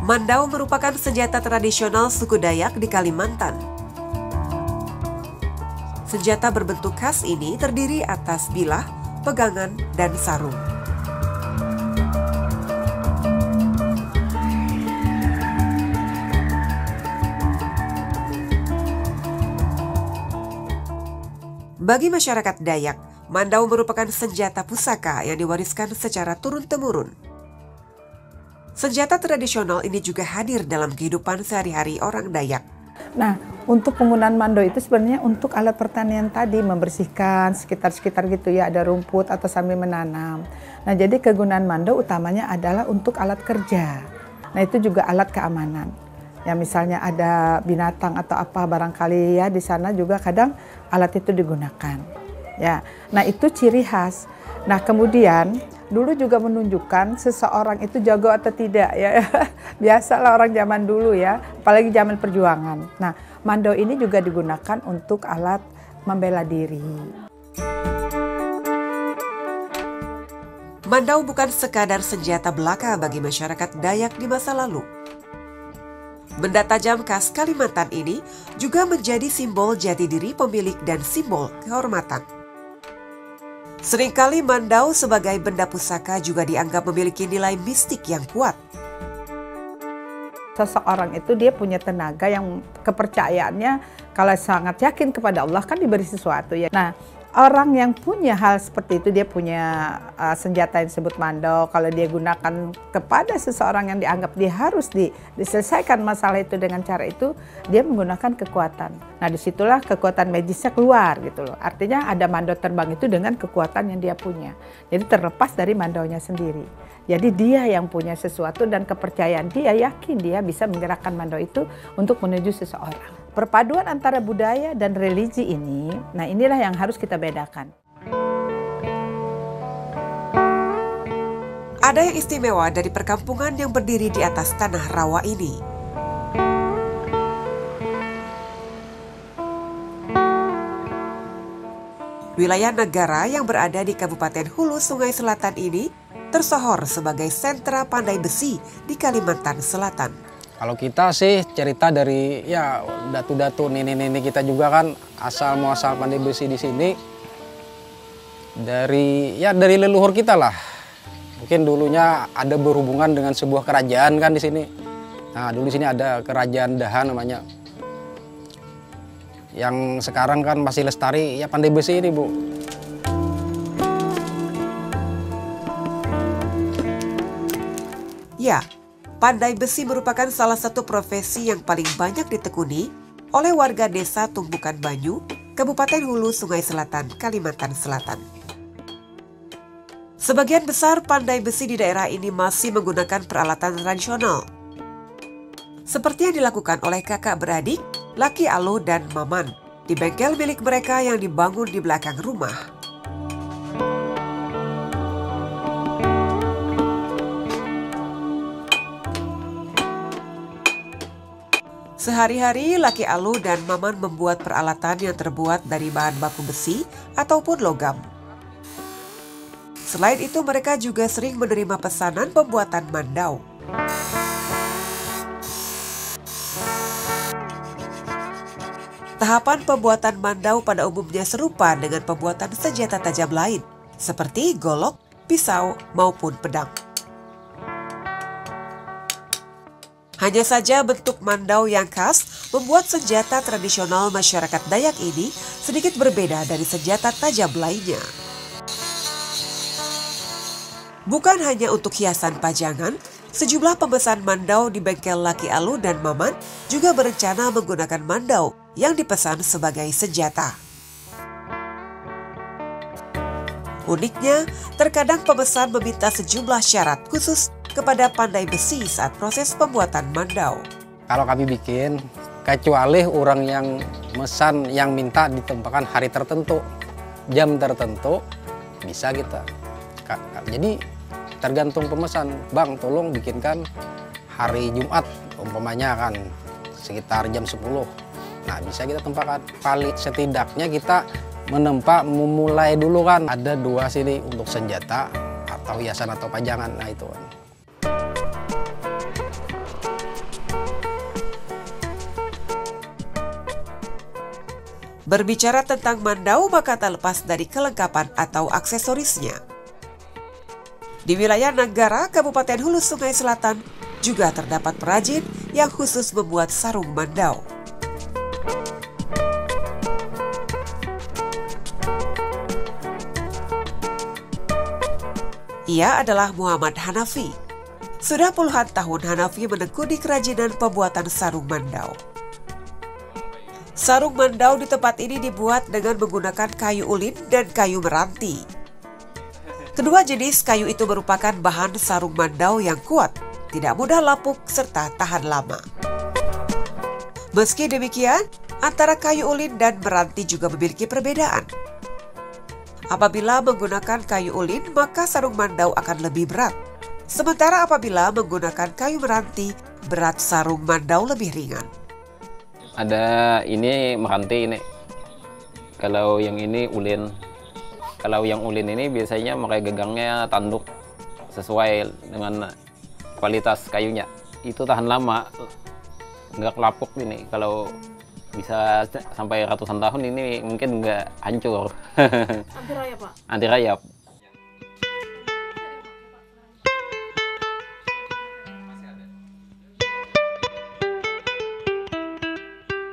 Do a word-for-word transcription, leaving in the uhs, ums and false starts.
Mandau merupakan senjata tradisional suku Dayak di Kalimantan. Senjata berbentuk khas ini terdiri atas bilah, pegangan, dan sarung. Bagi masyarakat Dayak, mandau merupakan senjata pusaka yang diwariskan secara turun-temurun. Senjata tradisional ini juga hadir dalam kehidupan sehari-hari orang Dayak. Nah, untuk penggunaan mandau itu sebenarnya untuk alat pertanian tadi, membersihkan sekitar-sekitar gitu ya, ada rumput atau sambil menanam. Nah, jadi kegunaan mandau utamanya adalah untuk alat kerja. Nah, itu juga alat keamanan. Ya, misalnya ada binatang atau apa barangkali ya di sana juga kadang alat itu digunakan. Ya, nah itu ciri khas. Nah, kemudian dulu juga menunjukkan seseorang itu jago atau tidak ya. Biasalah orang zaman dulu ya, apalagi zaman perjuangan. Nah, mandau ini juga digunakan untuk alat membela diri. Mandau bukan sekadar senjata belaka bagi masyarakat Dayak di masa lalu. Benda tajam khas Kalimantan ini juga menjadi simbol jati diri pemilik dan simbol kehormatan. Seringkali mandau sebagai benda pusaka juga dianggap memiliki nilai mistik yang kuat. Seseorang itu dia punya tenaga yang kepercayaannya kalau sangat yakin kepada Allah kan diberi sesuatu ya. Nah, orang yang punya hal seperti itu dia punya uh, senjata yang disebut mandau. Kalau dia gunakan kepada seseorang yang dianggap dia harus di, diselesaikan masalah itu dengan cara itu, dia menggunakan kekuatan. Nah, disitulah kekuatan magisnya keluar gitu loh. Artinya ada mandau terbang itu dengan kekuatan yang dia punya. Jadi terlepas dari mandaunya sendiri. Jadi dia yang punya sesuatu dan kepercayaan dia yakin dia bisa menggerakkan mandau itu untuk menuju seseorang. Perpaduan antara budaya dan religi ini, nah inilah yang harus kita bedakan. Ada yang istimewa dari perkampungan yang berdiri di atas tanah rawa ini. Wilayah negara yang berada di Kabupaten Hulu Sungai Selatan ini tersohor sebagai sentra pandai besi di Kalimantan Selatan. Kalau kita sih cerita dari ya datu-datu nenek-nenek kita juga kan asal muasal pandai besi di sini dari ya dari leluhur kita lah. Mungkin dulunya ada berhubungan dengan sebuah kerajaan kan di sini. Nah, dulu di sini ada kerajaan Daha namanya. Yang sekarang kan masih lestari ya pandai besi ini, Bu. Ya, pandai besi merupakan salah satu profesi yang paling banyak ditekuni oleh warga desa Tumbukan Banyu, Kabupaten Hulu Sungai Selatan, Kalimantan Selatan. Sebagian besar pandai besi di daerah ini masih menggunakan peralatan tradisional, seperti yang dilakukan oleh kakak beradik, Laki Alo dan Maman, di bengkel milik mereka yang dibangun di belakang rumah. Sehari-hari Laki Alu dan Maman membuat peralatan yang terbuat dari bahan baku besi ataupun logam. Selain itu mereka juga sering menerima pesanan pembuatan mandau. Tahapan pembuatan mandau pada umumnya serupa dengan pembuatan senjata tajam lain, seperti golok, pisau, maupun pedang. Hanya saja bentuk mandau yang khas membuat senjata tradisional masyarakat Dayak ini sedikit berbeda dari senjata tajam lainnya. Bukan hanya untuk hiasan pajangan, sejumlah pemesan mandau di bengkel Laki Alu dan Maman juga berencana menggunakan mandau yang dipesan sebagai senjata. Uniknya, terkadang pemesan meminta sejumlah syarat khusus kepada pandai besi saat proses pembuatan mandau. Kalau kami bikin, kecuali orang yang mesan yang minta ditempatkan hari tertentu, jam tertentu, bisa kita. Jadi tergantung pemesan, Bang tolong bikinkan hari Jumat, umpamanya kan sekitar jam sepuluh. Nah bisa kita tempatkan, paling setidaknya kita menempa memulai dulu kan. Ada dua sini untuk senjata atau hiasan atau pajangan, nah itu kan. Berbicara tentang mandau, maka tak lepas dari kelengkapan atau aksesorisnya. Di wilayah Nanggara, Kabupaten Hulu Sungai Selatan, juga terdapat perajin yang khusus membuat sarung mandau. Ia adalah Muhammad Hanafi. Sudah puluhan tahun Hanafi menekuni kerajinan pembuatan sarung mandau. Sarung mandau di tempat ini dibuat dengan menggunakan kayu ulin dan kayu meranti. Kedua jenis kayu itu merupakan bahan sarung mandau yang kuat, tidak mudah lapuk, serta tahan lama. Meski demikian, antara kayu ulin dan meranti juga memiliki perbedaan. Apabila menggunakan kayu ulin, maka sarung mandau akan lebih berat. Sementara apabila menggunakan kayu meranti, berat sarung mandau lebih ringan. Ada ini meranti ini. Kalau yang ini ulin. Kalau yang ulin ini biasanya mereka gegangnya tanduk sesuai dengan kualitas kayunya. Itu tahan lama, nggak lapuk ini. Kalau bisa sampai ratusan tahun ini mungkin nggak hancur. Anti rayap, Pak? Anti rayap.